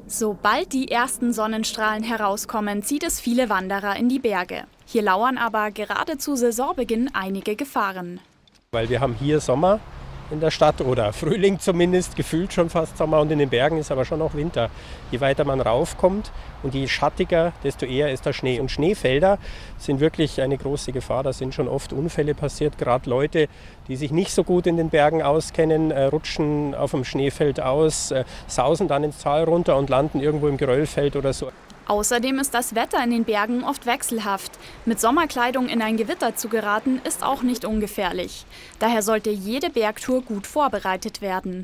Sobald die ersten Sonnenstrahlen herauskommen, zieht es viele Wanderer in die Berge. Hier lauern aber gerade zu Saisonbeginn einige Gefahren. Weil wir haben hier Sommer in der Stadt oder Frühling zumindest, gefühlt schon fast Sommer, und in den Bergen ist aber schon noch Winter. Je weiter man raufkommt und je schattiger, desto eher ist der Schnee. Und Schneefelder sind wirklich eine große Gefahr. Da sind schon oft Unfälle passiert. Gerade Leute, die sich nicht so gut in den Bergen auskennen, rutschen auf dem Schneefeld aus, sausen dann ins Tal runter und landen irgendwo im Geröllfeld oder so. Außerdem ist das Wetter in den Bergen oft wechselhaft. Mit Sommerkleidung in ein Gewitter zu geraten, ist auch nicht ungefährlich. Daher sollte jede Bergtour gut vorbereitet werden.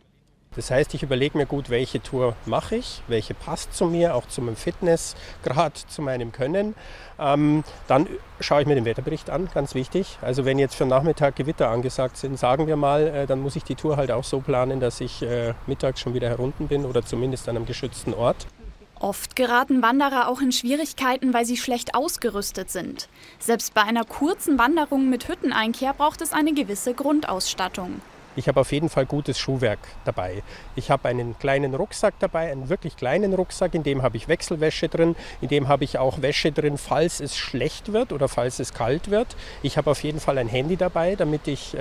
Das heißt, ich überlege mir gut, welche Tour mache ich, welche passt zu mir, auch zu meinem Fitnessgrad, zu meinem Können. Dann schaue ich mir den Wetterbericht an, ganz wichtig. Also wenn jetzt für den Nachmittag Gewitter angesagt sind, sagen wir mal, dann muss ich die Tour halt auch so planen, dass ich mittags schon wieder herunten bin oder zumindest an einem geschützten Ort. Oft geraten Wanderer auch in Schwierigkeiten, weil sie schlecht ausgerüstet sind. Selbst bei einer kurzen Wanderung mit Hütteneinkehr braucht es eine gewisse Grundausstattung. Ich habe auf jeden Fall gutes Schuhwerk dabei. Ich habe einen kleinen Rucksack dabei, einen wirklich kleinen Rucksack, in dem habe ich Wechselwäsche drin, in dem habe ich auch Wäsche drin, falls es schlecht wird oder falls es kalt wird. Ich habe auf jeden Fall ein Handy dabei, damit ich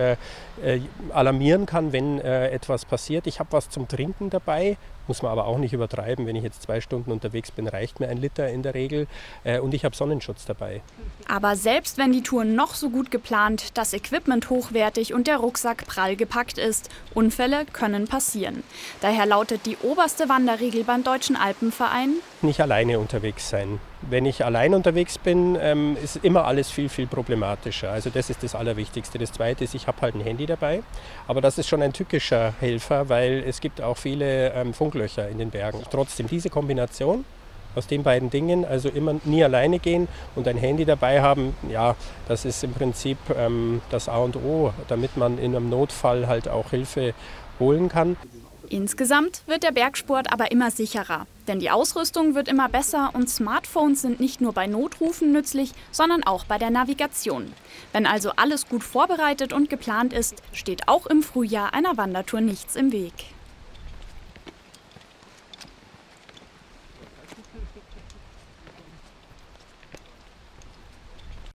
alarmieren kann, wenn etwas passiert. Ich habe was zum Trinken dabei, muss man aber auch nicht übertreiben. Wenn ich jetzt 2 Stunden unterwegs bin, reicht mir 1 Liter in der Regel. Und ich habe Sonnenschutz dabei. Aber selbst wenn die Tour noch so gut geplant, das Equipment hochwertig und der Rucksack prall gepackt ist, Unfälle können passieren. Daher lautet die oberste Wanderregel beim Deutschen Alpenverein: Nicht alleine unterwegs sein. Wenn ich allein unterwegs bin, ist immer alles viel, viel problematischer. Also das ist das Allerwichtigste. Das Zweite ist, ich habe halt ein Handy dabei. Aber das ist schon ein tückischer Helfer, weil es gibt auch viele Funklöcher in den Bergen. Trotzdem diese Kombination aus den beiden Dingen, also immer nie alleine gehen und ein Handy dabei haben, ja, das ist im Prinzip das A und O, damit man in einem Notfall halt auch Hilfe holen kann. Insgesamt wird der Bergsport aber immer sicherer, denn die Ausrüstung wird immer besser und Smartphones sind nicht nur bei Notrufen nützlich, sondern auch bei der Navigation. Wenn also alles gut vorbereitet und geplant ist, steht auch im Frühjahr einer Wandertour nichts im Weg.